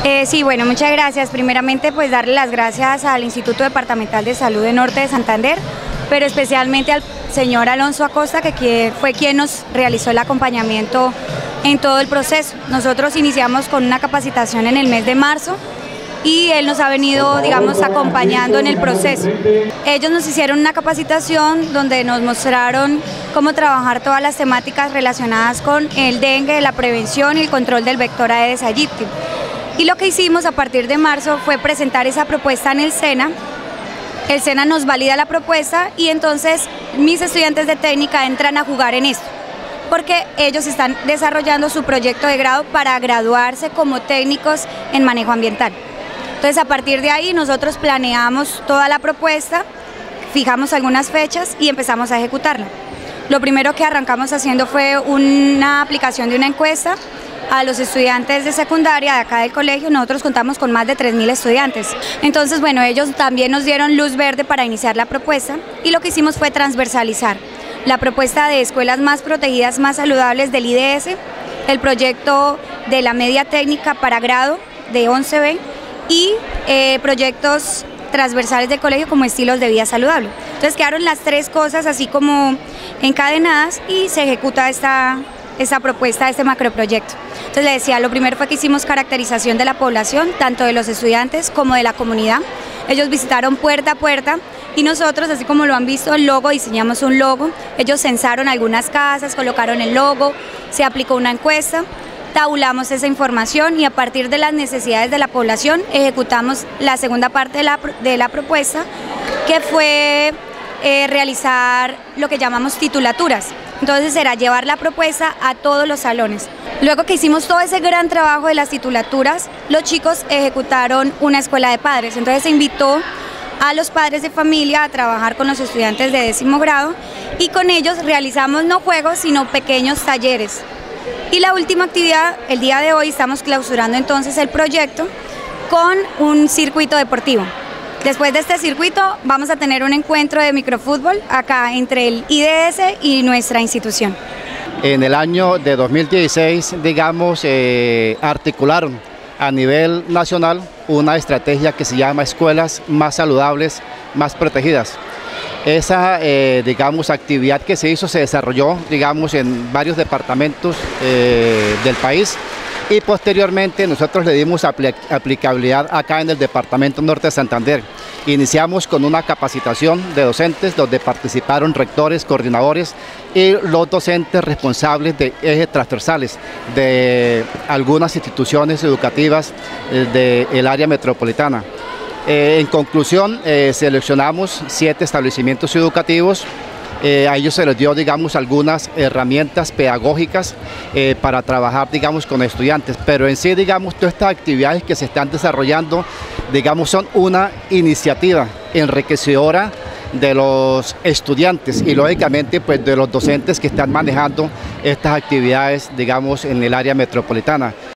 Sí, bueno, muchas gracias. Primeramente, pues darle las gracias al Instituto Departamental de Salud de Norte de Santander, pero especialmente al señor Alonso Acosta, que fue quien nos realizó el acompañamiento en todo el proceso. Nosotros iniciamos con una capacitación en el mes de marzo y él nos ha venido, digamos, acompañando en el proceso. Ellos nos hicieron una capacitación donde nos mostraron cómo trabajar todas las temáticas relacionadas con el dengue, la prevención y el control del vector Aedes aegypti. Y lo que hicimos a partir de marzo fue presentar esa propuesta en el SENA. El SENA nos valida la propuesta y entonces mis estudiantes de técnica entran a jugar en esto, porque ellos están desarrollando su proyecto de grado para graduarse como técnicos en manejo ambiental. Entonces, a partir de ahí nosotros planeamos toda la propuesta, fijamos algunas fechas y empezamos a ejecutarla. Lo primero que arrancamos haciendo fue una aplicación de una encuesta a los estudiantes de secundaria de acá del colegio. Nosotros contamos con más de 3.000 estudiantes. Entonces, bueno, ellos también nos dieron luz verde para iniciar la propuesta y lo que hicimos fue transversalizar la propuesta de escuelas más protegidas, más saludables del IDS, el proyecto de la media técnica para grado de 11B y proyectos transversales del colegio como estilos de vida saludable. Entonces quedaron las tres cosas así como encadenadas y se ejecuta esta propuesta, este macroproyecto. Entonces le decía, lo primero fue que hicimos caracterización de la población, tanto de los estudiantes como de la comunidad. Ellos visitaron puerta a puerta y nosotros, así como lo han visto, el logo, diseñamos un logo. Ellos censaron algunas casas, colocaron el logo, se aplicó una encuesta, tabulamos esa información y a partir de las necesidades de la población ejecutamos la segunda parte de la propuesta, que fue realizar lo que llamamos titulaturas. Entonces será llevar la propuesta a todos los salones. Luego que hicimos todo ese gran trabajo de las titulaturas, los chicos ejecutaron una escuela de padres. Entonces se invitó a los padres de familia a trabajar con los estudiantes de 10º grado y con ellos realizamos no juegos, sino pequeños talleres. Y la última actividad, el día de hoy, estamos clausurando entonces el proyecto con un circuito deportivo. Después de este circuito vamos a tener un encuentro de microfútbol acá entre el IDS y nuestra institución. En el año de 2016, digamos, articularon a nivel nacional una estrategia que se llama Escuelas Más Saludables, Más Protegidas. Esa, digamos, actividad que se hizo se desarrolló, digamos, en varios departamentos del país. Y posteriormente nosotros le dimos aplicabilidad acá en el Departamento Norte de Santander. Iniciamos con una capacitación de docentes donde participaron rectores, coordinadores y los docentes responsables de ejes transversales de algunas instituciones educativas del área metropolitana. En conclusión, seleccionamos 7 establecimientos educativos. A ellos se les dio, digamos, algunas herramientas pedagógicas para trabajar, digamos, con estudiantes, pero en sí, digamos, todas estas actividades que se están desarrollando, digamos, son una iniciativa enriquecedora de los estudiantes y lógicamente pues de los docentes que están manejando estas actividades, digamos, en el área metropolitana.